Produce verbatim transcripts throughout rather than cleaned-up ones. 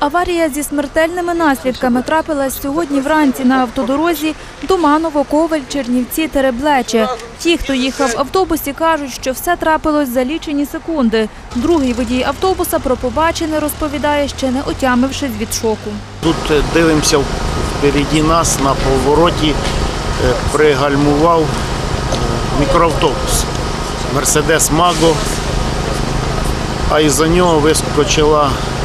Аварія зі смертельними наслідками трапилась сьогодні вранці на автодорозі Доманово-Ковель-Чернівці-Тереблече. Ті, хто їхав в автобусі, кажуть, що все трапилось за лічені секунди. Другий водій автобуса про побачене розповідає, ще не отямившись від шоку. Тут дивимося, впереді нас на повороті пригальмував мікроавтобус «Мерседес Маго», а із-за нього вискочила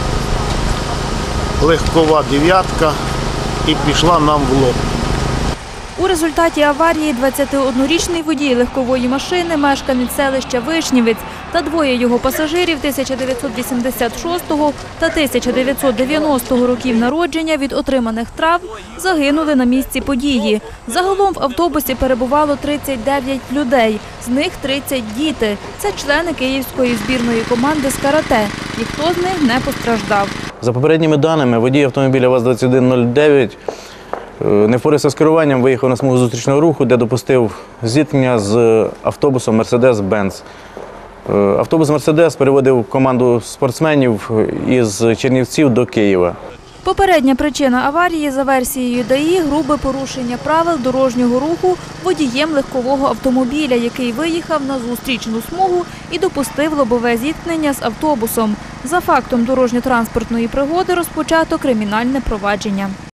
легкова дев'ятка і пішла нам в лоб. У результаті аварії двадцятиоднорічний водій легкової машини, мешканець селища Вишнівець та двоє його пасажирів тисяча дев'ятсот вісімдесят шостого та тисяча дев'ятсот дев'яностого років народження від отриманих травм загинули на місці події. Загалом в автобусі перебувало тридцять дев'ять людей, з них тридцять – діти. Це члени київської збірної команди з карате. Ніхто з них не постраждав. За попередніми даними, водій автомобіля ВАЗ двадцять один нуль дев'ять не впорався з керуванням, виїхав на смугу зустрічного руху, де допустив зіткнення з автобусом «Мерседес-Бенц». Автобус «Мерседес» переводив команду спортсменів із Чернівців до Києва. Попередня причина аварії за версією ДАІ – грубе порушення правил дорожнього руху водієм легкового автомобіля, який виїхав на зустрічну смугу і допустив лобове зіткнення з автобусом. За фактом дорожньо-транспортної пригоди розпочато кримінальне провадження.